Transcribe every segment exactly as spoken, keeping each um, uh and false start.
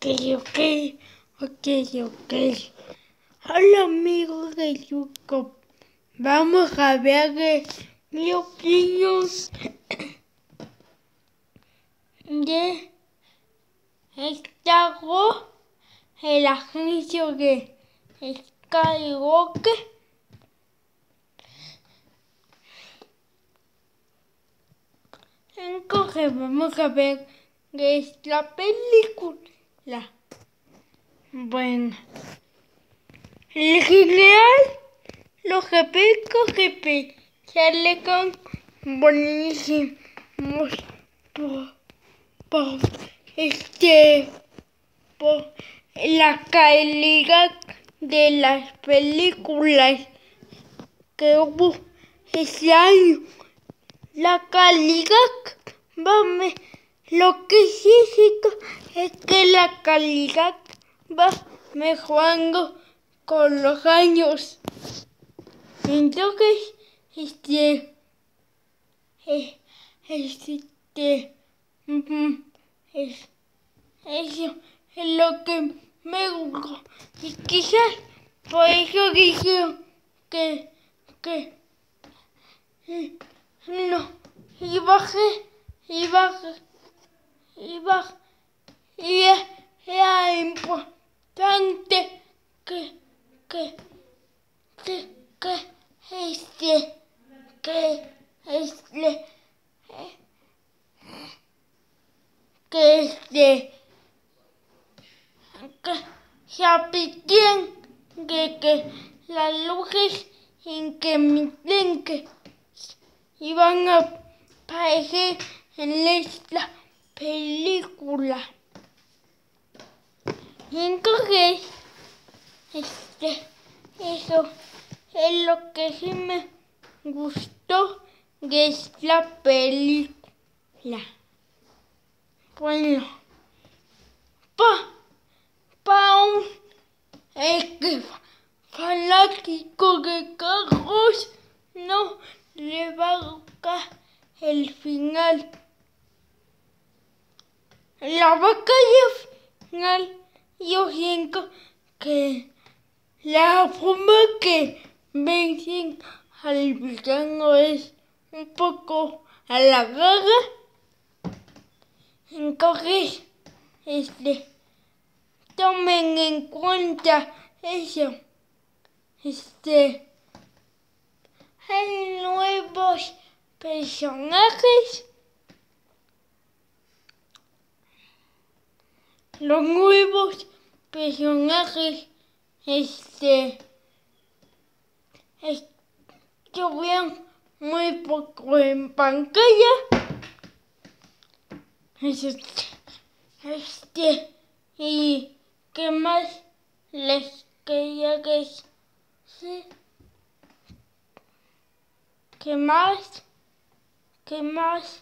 ok, ok, ok. Hola amigos de YouTube. Vamos a ver de mi opinión de Star Wars, el agencia de Skywalker. Entonces vamos a ver de esta película. Bueno, en general los efectos especiales son buenísimos por, por este por la calidad de las películas que hubo ese año. La calidad, va, lo que sí es que la calidad va mejorando con los años. Entonces, este, eh, este, mm, es, eso es lo que me gustó. Y quizás por eso dijeron que, que, no, y bajé, y bajé, y bajé, y era importante que, que, que, que, este, que, este, que, este, que se apitien de que las luces intermitentes que iban a aparecer en esta película. Y entonces, este, eso es lo que sí me gustó de esta película. Bueno, pa, pa un este, fanático de carros no le va a gustar el final. La batalla final, yo siento que la forma que vencen al villano es un poco alargada. Entonces, este, tomen en cuenta eso. Este, hay nuevos personajes. Los nuevos personajes, este, estuvieron muy poco en pantalla. Este, este, y qué más les quería decir. ¿Qué más? ¿Qué más?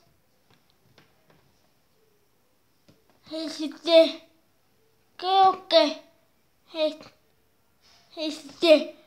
Este, creo que este,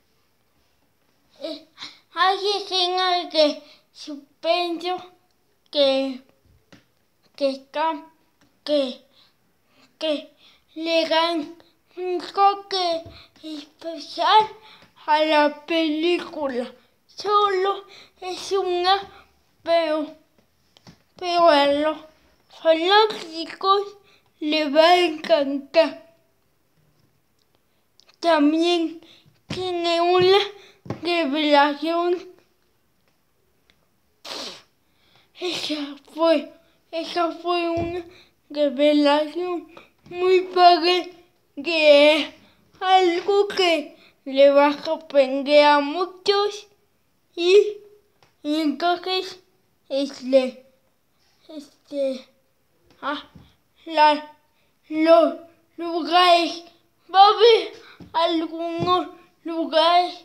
eh, hay escenas de suspenso que que están, que, que le dan un toque especial a la película. Solo es una, pero, pero a los fanáticos les va a encantar. También tiene una revelación. Esa fue, esa fue una revelación muy padre, que es algo que le va a sorprender a muchos. Y, y entonces, este, este, ah, la, los lugares, va a haber algunos lugares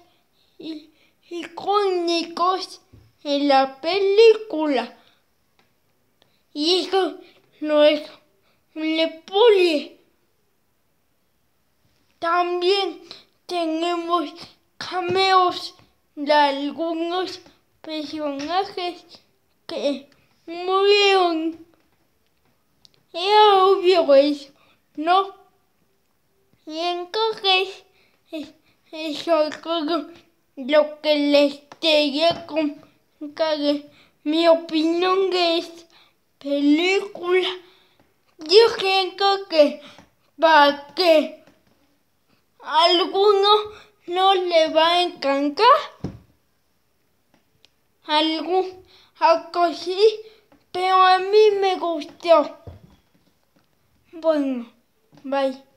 icónicos en la película. Y eso no es un spoiler. También tenemos cameos de algunos personajes que murieron. Era obvio eso. no siento que es, es, eso es todo lo que les quería contar. Mi opinión de esta película. Yo siento que para que a alguno no le va a encantar, algo, algo así, pero a mí me gustó. Bueno, bye.